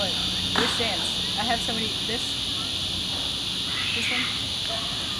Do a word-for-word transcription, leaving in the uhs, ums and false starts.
What? Which dance? I have somebody. This? This one?